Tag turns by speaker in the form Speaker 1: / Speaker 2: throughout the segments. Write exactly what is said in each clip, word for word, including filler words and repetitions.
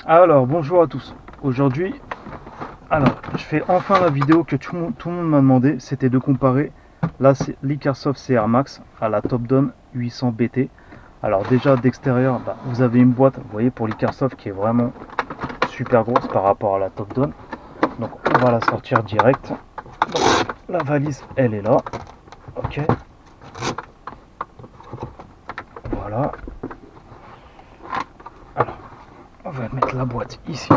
Speaker 1: Alors, bonjour à tous. Aujourd'hui, alors, je fais enfin la vidéo que tout, le monde- tout le monde m'a demandé. C'était de comparer la l'Icarsoft C R Max à la Topdon huit cents B T. Alors déjà d'extérieur, bah, vous avez une boîte, vous voyez, pour l'Icarsoft qui est vraiment super grosse par rapport à la Topdon. Donc on va la sortir direct. Donc, la valise, elle est là. Ok. Voilà. Alors, on va mettre la boîte ici.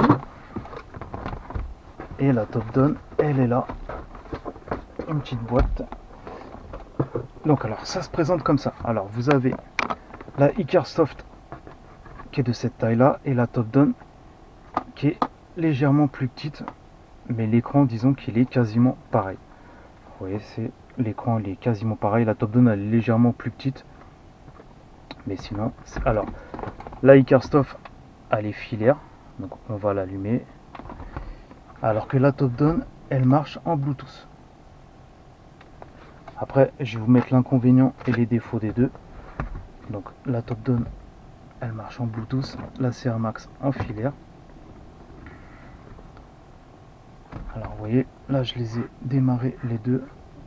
Speaker 1: Et la Topdon, elle est là. Une petite boîte. Donc alors ça se présente comme ça. Alors vous avez la Icarsoft qui est de cette taille là et la Topdon qui est légèrement plus petite, mais l'écran disons qu'il est quasiment pareil. Vous voyez, c'est l'écran il est quasiment pareil. La Topdon elle est légèrement plus petite, mais sinon alors la Icarsoft elle est filaire, donc on va l'allumer, alors que la Topdon elle marche en Bluetooth. Après je vais vous mettre l'inconvénient et les défauts des deux. Donc la Topdon elle marche en Bluetooth, la C R Max en filaire. Alors vous voyez, là je les ai démarrés les deux.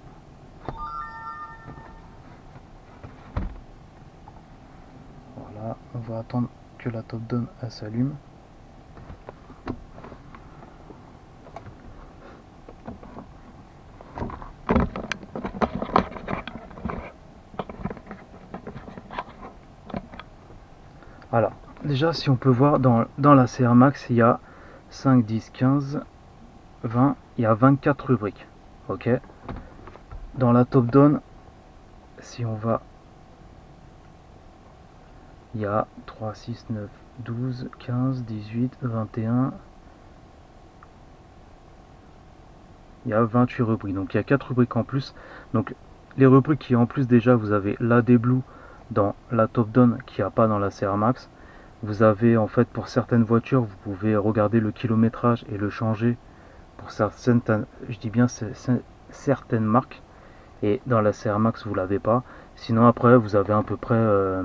Speaker 1: Voilà, on va attendre que la Topdon elle s'allume. Alors, déjà si on peut voir dans, dans la C R Max, il y a cinq, dix, quinze, vingt, il y a vingt-quatre rubriques. Ok. Dans la Topdon, si on va, il y a trois, six, neuf, douze, quinze, dix-huit, vingt et un. Il y a vingt-huit rubriques. Donc il y a quatre rubriques en plus. Donc les rubriques qui en plus déjà, vous avez l'A D Blue dans la Topdon qui n'y a pas dans la C R Max. Vous avez en fait pour certaines voitures, vous pouvez regarder le kilométrage et le changer pour certaines, je dis bien certaines marques. Et dans la C R Max vous l'avez pas. Sinon après vous avez à peu près euh,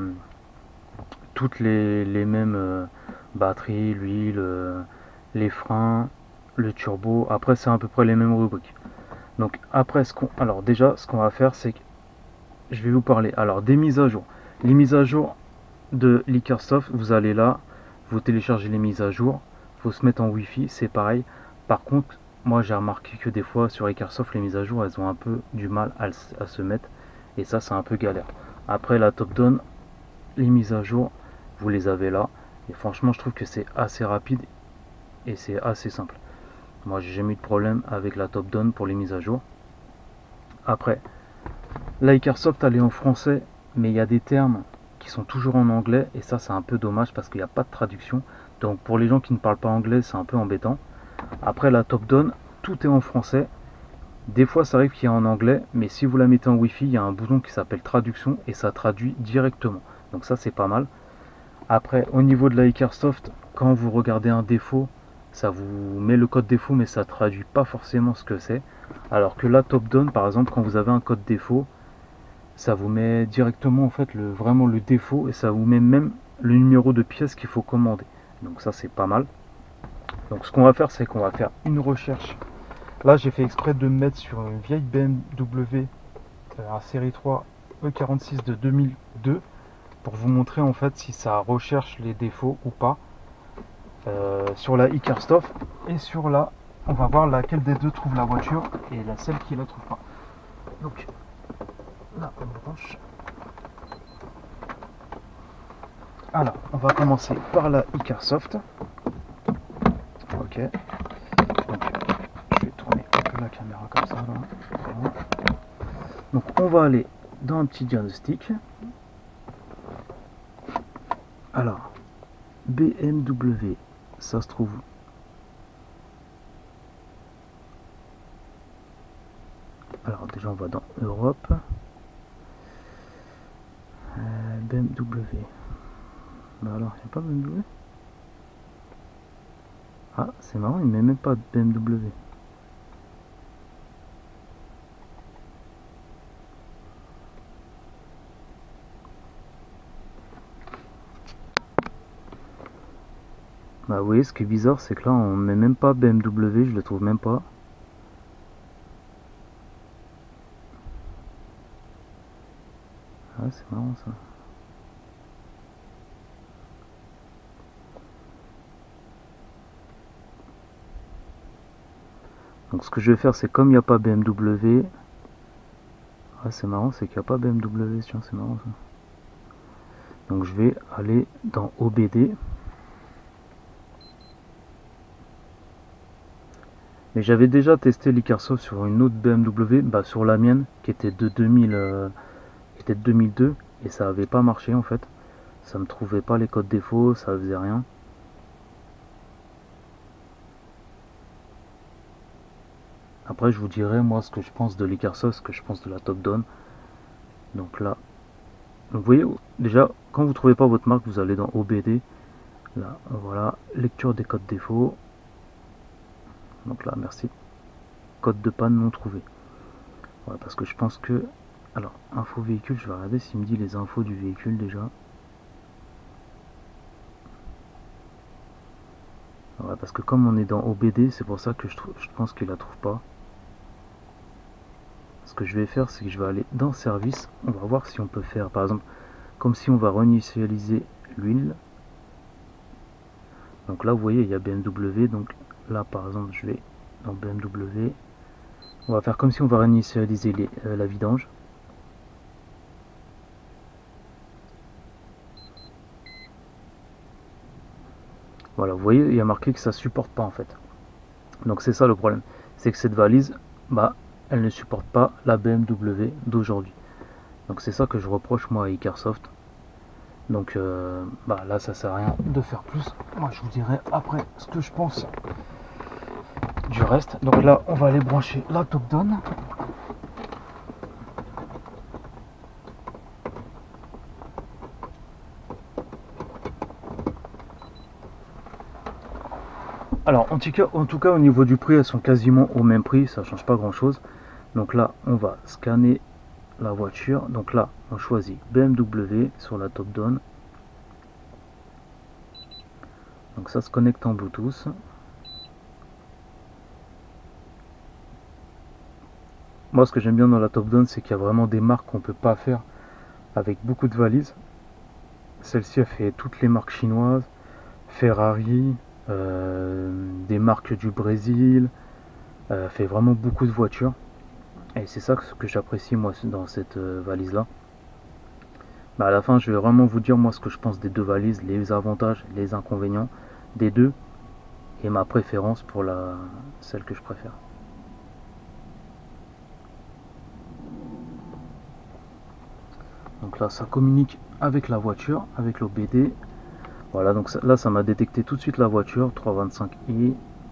Speaker 1: toutes les, les mêmes euh, batteries, l'huile, euh, les freins, le turbo. Après c'est à peu près les mêmes rubriques. Donc après ce qu'on, alors déjà ce qu'on va faire c'est que je vais vous parler alors des mises à jour. Les mises à jour de l'Icarsoft, vous allez là, vous téléchargez les mises à jour, faut se mettre en Wi-Fi, c'est pareil. Par contre, moi j'ai remarqué que des fois sur Icarsoft les mises à jour elles ont un peu du mal à, à se mettre et ça c'est un peu galère. Après la Topdon, les mises à jour, vous les avez là et franchement je trouve que c'est assez rapide et c'est assez simple. Moi j'ai jamais eu de problème avec la Topdon pour les mises à jour. Après, la Icarsoft elle est en français, mais il y a des termes qui sont toujours en anglais et ça c'est un peu dommage parce qu'il n'y a pas de traduction. Donc pour les gens qui ne parlent pas anglais c'est un peu embêtant. Après la Topdon, tout est en français. Des fois ça arrive qu'il y a en anglais, mais si vous la mettez en Wi-Fi, il y a un bouton qui s'appelle traduction et ça traduit directement. Donc ça c'est pas mal. Après au niveau de la Icarsoft, quand vous regardez un défaut, ça vous met le code défaut mais ça traduit pas forcément ce que c'est. Alors que la Topdon par exemple, quand vous avez un code défaut, ça vous met directement en fait le, vraiment le défaut et ça vous met même le numéro de pièce qu'il faut commander. Donc ça c'est pas mal. Donc ce qu'on va faire c'est qu'on va faire une recherche. Là j'ai fait exprès de me mettre sur une vieille B M W, un série trois E quarante-six de deux mille deux pour vous montrer en fait si ça recherche les défauts ou pas. Euh, sur la Icarsoft et sur la, on va voir laquelle des deux trouve la voiture et la celle qui la trouve pas. Donc là on branche. Alors, on va commencer par la Icarsoft. Ok. Donc, je vais tourner un peu la caméra comme ça. Là. Voilà. Donc, on va aller dans un petit diagnostic. Alors, B M W, ça se trouve. Alors, déjà, on va dans Europe. Euh, B M W. Bah alors, il n'y a pas B M W. Ah, c'est marrant, il ne met même pas de B M W. Bah oui, ce qui est bizarre, c'est que là, on met même pas B M W, je le trouve même pas. Ah, c'est marrant ça. Donc ce que je vais faire, c'est comme il n'y a pas B M W. Ah, c'est marrant, c'est qu'il n'y a pas B M W, tiens, c'est marrant ça. Donc je vais aller dans O B D. Mais j'avais déjà testé l'Icarsoft sur une autre B M W, bah sur la mienne, qui était de deux mille, euh, qui était de deux mille deux, et ça avait pas marché en fait. Ça me trouvait pas les codes défauts, ça faisait rien. Après je vous dirai moi ce que je pense de l'Icarsoft, ce que je pense de la Top Down. Donc là, donc vous voyez, déjà quand vous trouvez pas votre marque, vous allez dans O B D. Là, voilà, lecture des codes défauts. Donc là, merci. Code de panne non trouvé. Voilà, parce que je pense que... Alors, info véhicule, je vais regarder s'il me dit les infos du véhicule déjà. Voilà, parce que comme on est dans O B D, c'est pour ça que je, je pense qu'il la trouve pas. Ce que je vais faire, c'est que je vais aller dans service. On va voir si on peut faire, par exemple, comme si on va réinitialiser l'huile. Donc là, vous voyez, il y a B M W. Donc là, par exemple, je vais dans B M W. On va faire comme si on va réinitialiser les, euh, la vidange. Voilà, vous voyez, il y a marqué que ça supporte pas en fait. Donc c'est ça le problème. C'est que cette valise, bah, elle ne supporte pas la B M W d'aujourd'hui. Donc c'est ça que je reproche moi à Icarsoft. Donc euh, bah là ça sert à rien de faire plus. Moi je vous dirai après ce que je pense du reste. Donc là on va aller brancher la Top Down. Alors en tout, cas, en tout cas au niveau du prix elles sont quasiment au même prix, ça change pas grand chose. Donc là on va scanner la voiture. Donc là on choisit B M W sur la Top Down. Donc ça se connecte en Bluetooth. Moi ce que j'aime bien dans la Top Down, c'est qu'il y a vraiment des marques qu'on peut pas faire avec beaucoup de valises. Celle-ci a fait toutes les marques chinoises, Ferrari, euh, des marques du Brésil, euh, fait vraiment beaucoup de voitures. Et c'est ça que j'apprécie moi dans cette euh, valise là. Bah à la fin je vais vraiment vous dire moi ce que je pense des deux valises, les avantages, les inconvénients des deux et ma préférence pour la celle que je préfère. Donc là ça communique avec la voiture, avec l'O B D. Voilà, donc ça, là ça m'a détecté tout de suite la voiture trois cent vingt-cinq i.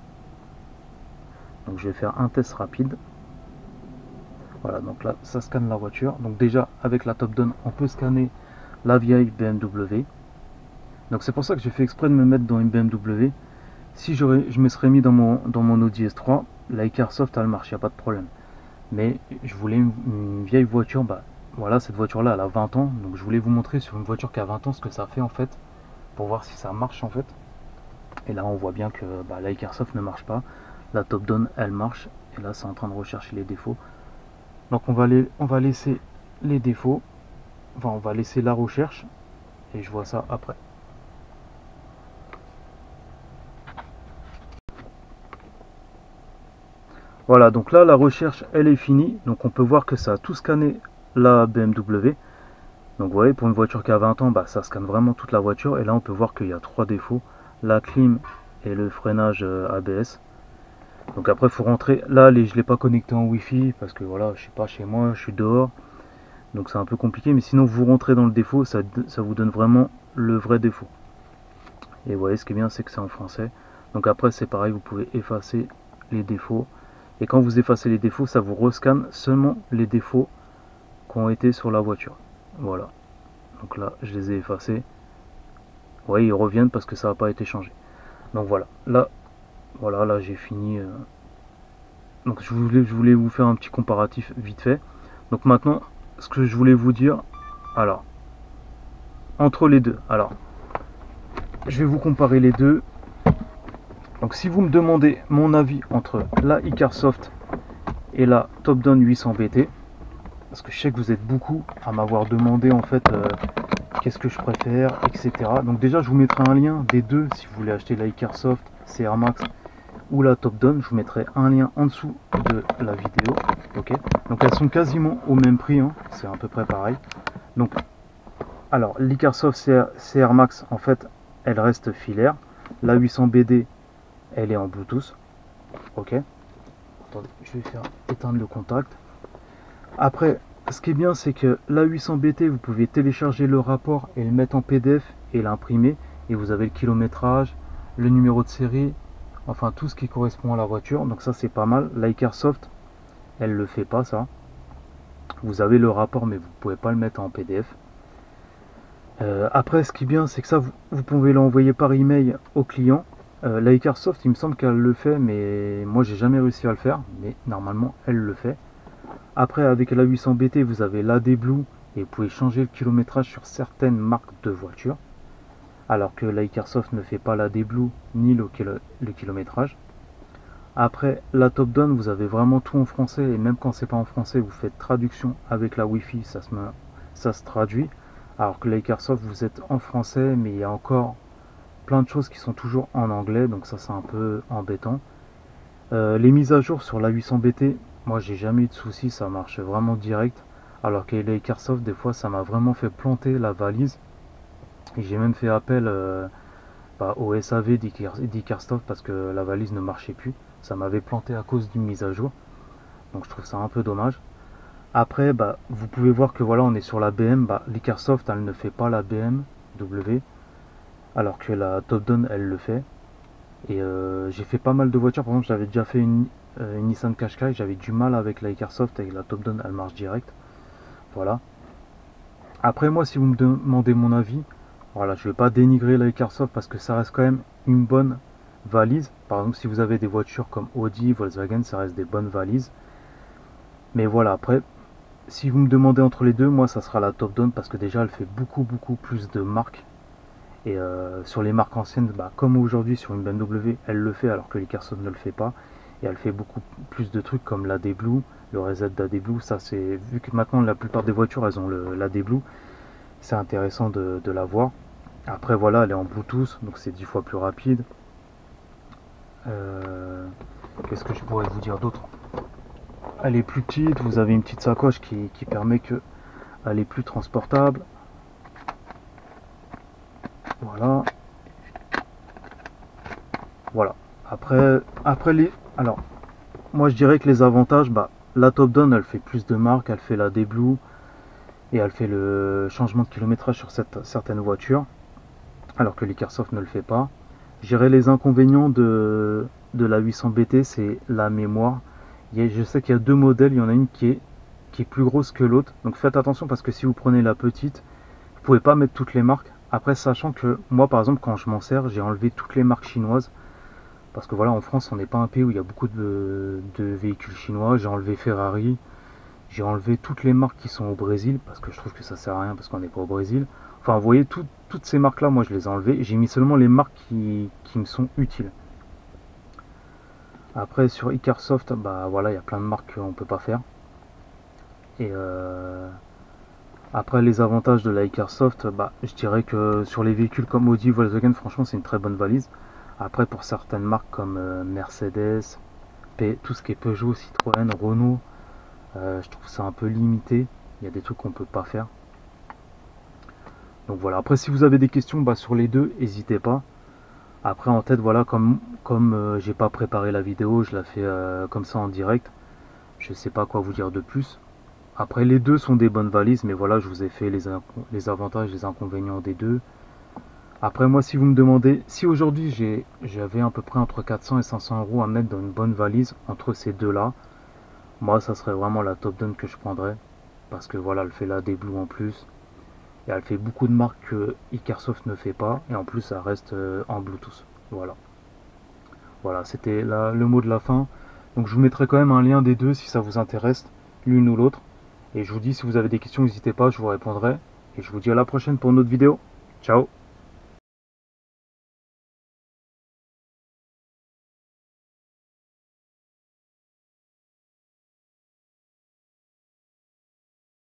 Speaker 1: Donc je vais faire un test rapide. Voilà, donc là ça scanne la voiture. Donc déjà avec la Top Down on peut scanner la vieille B M W. Donc c'est pour ça que j'ai fait exprès de me mettre dans une B M W. Si je me serais mis dans mon, dans mon Audi S trois, la Icarsoft elle marche, il n'y a pas de problème. Mais je voulais une, une vieille voiture, bah voilà, cette voiture là elle a vingt ans. Donc je voulais vous montrer sur une voiture qui a vingt ans ce que ça fait en fait, pour voir si ça marche en fait. Et là on voit bien que bah, la Icarsoft ne marche pas. La Top Down elle marche. Et là c'est en train de rechercher les défauts. Donc on va, les, on va laisser les défauts. Enfin on va laisser la recherche. Et je vois ça après. Voilà, donc là la recherche elle est finie. Donc on peut voir que ça a tout scanné la B M W. Donc vous voyez, pour une voiture qui a vingt ans, bah, ça scanne vraiment toute la voiture. Et là on peut voir qu'il y a trois défauts. La clim et le freinage A B S. Donc après il faut rentrer. Là les, je ne l'ai pas connecté en Wi-Fi parce que voilà, je suis pas chez moi, je suis dehors. Donc c'est un peu compliqué. Mais sinon vous rentrez dans le défaut, ça, ça vous donne vraiment le vrai défaut. Et vous voyez, ce qui est bien c'est que c'est en français. Donc après c'est pareil, vous pouvez effacer les défauts. Et quand vous effacez les défauts, ça vous rescanne seulement les défauts qui ont été sur la voiture. Voilà. Donc là, je les ai effacés. Vous voyez, ils reviennent parce que ça n'a pas été changé. Donc voilà. Là, voilà, là j'ai fini. Euh... Donc je voulais, je voulais vous faire un petit comparatif vite fait. Donc maintenant, ce que je voulais vous dire, alors, entre les deux. Alors, je vais vous comparer les deux. Donc si vous me demandez mon avis entre la Icarsoft et la Topdon huit cents B T, parce que je sais que vous êtes beaucoup à m'avoir demandé en fait euh, qu'est-ce que je préfère, et cetera. Donc déjà je vous mettrai un lien des deux si vous voulez acheter la Icarsoft C R Max ou la Topdon, je vous mettrai un lien en dessous de la vidéo. Ok, donc elles sont quasiment au même prix, hein. C'est à peu près pareil. Donc alors l'Icarsoft C R Max en fait elle reste filaire, la huit cents B D elle est en Bluetooth. Ok, attendez, je vais faire éteindre le contact. Après, ce qui est bien, c'est que la huit cents B T, vous pouvez télécharger le rapport et le mettre en P D F et l'imprimer, et vous avez le kilométrage, le numéro de série, enfin tout ce qui correspond à la voiture. Donc ça c'est pas mal. La Icarsoft elle le fait pas, ça. Vous avez le rapport mais vous pouvez pas le mettre en P D F. Euh, après, ce qui est bien, c'est que ça vous, vous pouvez l'envoyer par email au client. Euh, la Icarsoft, il me semble qu'elle le fait, mais moi j'ai jamais réussi à le faire, mais normalement elle le fait. Après, avec la huit cents B T, vous avez l'A D Blue et vous pouvez changer le kilométrage sur certaines marques de voitures, alors que la Icarsoft ne fait pas l'A D Blue ni le, kilo, le kilométrage. Après, la Topdon, vous avez vraiment tout en français, et même quand c'est pas en français, vous faites traduction avec la Wi-Fi, ça se, ça se traduit. Alors que la Icarsoft, vous êtes en français, mais il y a encore plein de choses qui sont toujours en anglais, donc ça c'est un peu embêtant. Euh, les mises à jour sur la huit cents B T, moi j'ai jamais eu de soucis, ça marche vraiment direct. Alors que la Icarsoft, des fois ça m'a vraiment fait planter la valise. Et j'ai même fait appel euh, bah, au S A V d'Icarsoft parce que la valise ne marchait plus. Ça m'avait planté à cause d'une mise à jour. Donc je trouve ça un peu dommage. Après, bah, vous pouvez voir que voilà, on est sur la B M. Bah, l'Icarsoft, elle ne fait pas la B M W. Alors que la Topdon, elle le fait. Et euh, j'ai fait pas mal de voitures. Par exemple, j'avais déjà fait une, euh, une Nissan Qashqai. J'avais du mal avec la Icarsoft. Avec la Topdon, elle marche direct. Voilà. Après, moi, si vous me demandez mon avis, voilà, je vais pas dénigrer la Icarsoft parce que ça reste quand même une bonne valise. Par exemple, si vous avez des voitures comme Audi, Volkswagen, ça reste des bonnes valises. Mais voilà, après, si vous me demandez entre les deux, moi, ça sera la Topdon parce que déjà, elle fait beaucoup, beaucoup plus de marques. Et euh, sur les marques anciennes, bah, comme aujourd'hui sur une B M W, elle le fait alors que l'Icarsoft ne le fait pas. Et elle fait beaucoup plus de trucs comme l'A D Blue, le reset d'A D Blue. Ça, c'est vu que maintenant la plupart des voitures elles ont l'A D Blue, c'est intéressant de, de la voir. Après, voilà, elle est en Bluetooth, donc c'est dix fois plus rapide. Euh, Qu'est-ce que je pourrais vous dire d'autre? Elle est plus petite, vous avez une petite sacoche qui, qui permet que elle est plus transportable. Voilà. Voilà. Après, après les. Alors, moi je dirais que les avantages, bah, la Topdon elle fait plus de marques, elle fait la D Blue et elle fait le changement de kilométrage sur cette, certaines voitures, alors que l'Icarsoft ne le fait pas. Je dirais les inconvénients de, de la huit cents B T, c'est la mémoire. Il y a, je sais qu'il y a deux modèles, il y en a une qui est, qui est plus grosse que l'autre, donc faites attention parce que si vous prenez la petite, vous pouvez pas mettre toutes les marques. Après, sachant que moi par exemple quand je m'en sers, j'ai enlevé toutes les marques chinoises. Parce que voilà, en France, on n'est pas un pays où il y a beaucoup de, de véhicules chinois. J'ai enlevé Ferrari, j'ai enlevé toutes les marques qui sont au Brésil, parce que je trouve que ça sert à rien, parce qu'on n'est pas au Brésil. Enfin, vous voyez, tout, toutes ces marques-là, moi, je les ai enlevées. J'ai mis seulement les marques qui, qui me sont utiles. Après, sur Icarsoft, bah voilà, il y a plein de marques qu'on ne peut pas faire. Et euh, après, les avantages de la Icarsoft, bah, je dirais que sur les véhicules comme Audi, Volkswagen, franchement, c'est une très bonne valise. Après, pour certaines marques comme euh, Mercedes, P, tout ce qui est Peugeot, Citroën, Renault, euh, je trouve ça un peu limité. Il y a des trucs qu'on peut pas faire. Donc voilà. Après, si vous avez des questions bah, sur les deux, n'hésitez pas. Après, en tête, voilà, comme comme euh, j'ai pas préparé la vidéo, je la fais euh, comme ça en direct. Je sais pas quoi vous dire de plus. Après, les deux sont des bonnes valises, mais voilà, je vous ai fait les, les avantages, les inconvénients des deux. Après, moi, si vous me demandez, si aujourd'hui j'avais à peu près entre quatre cents et cinq cents euros à mettre dans une bonne valise entre ces deux-là, moi, ça serait vraiment la Topdon que je prendrais. Parce que voilà, elle fait la D Blue en plus. Et elle fait beaucoup de marques que Icarsoft ne fait pas. Et en plus, ça reste en Bluetooth. Voilà. Voilà, c'était le mot de la fin. Donc, je vous mettrai quand même un lien des deux si ça vous intéresse, l'une ou l'autre. Et je vous dis, si vous avez des questions, n'hésitez pas, je vous répondrai. Et je vous dis à la prochaine pour une autre vidéo. Ciao!